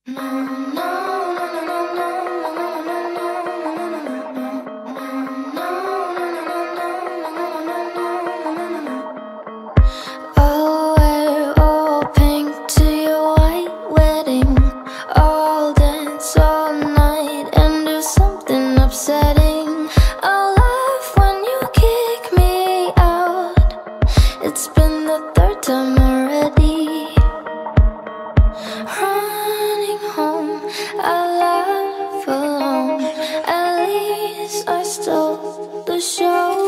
I'll wear all pink to your white wedding. I'll dance all night and do something upsetting. I'll laugh when you kick me out. It's been the third time already. Running home, I laugh alone. At least I stole the show.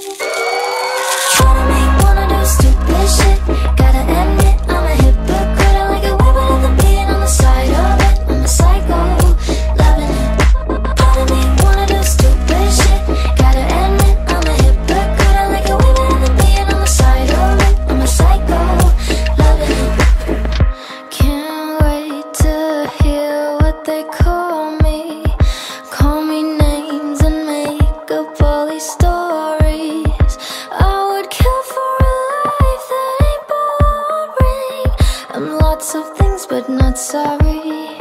Wanna make, wanna do stupid shit. Gotta admit, I'm a hypocrite. I like it way better than being on the side of it. I'm a psycho, loving it. Wanna make, wanna do stupid shit. Gotta admit, I'm a hypocrite. I like it way better than being on the side of it. I'm a psycho, loving it. Can't wait to hear what they call me. Call me names and make up all these stories. I would kill for a life that ain't boring. I'm lots of things but not sorry.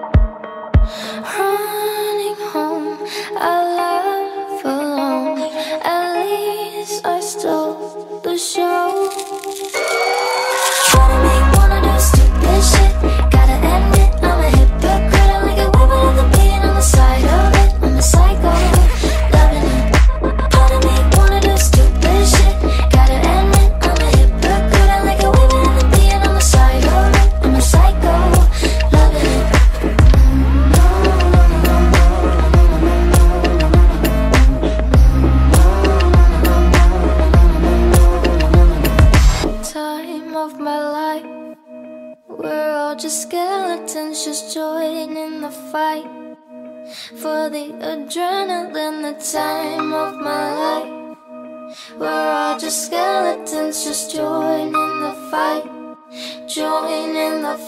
Running home, I laugh alone. At least I stole the show. Wanna make, wanna do stupid shit. Gotta admit, I'm a hypocrite. I like it way better than being on the side of it. I'm a psycho, loving it. Wanna make, wanna do stupid shit. Gotta admit, I'm a hypocrite. I like it way better than being on the side of it. I'm a psycho, loving it. Time of my life, we're all just skeletons, just joining the fight. For the adrenaline, the time of my life, we're all just skeletons, just joining the fight. Joining the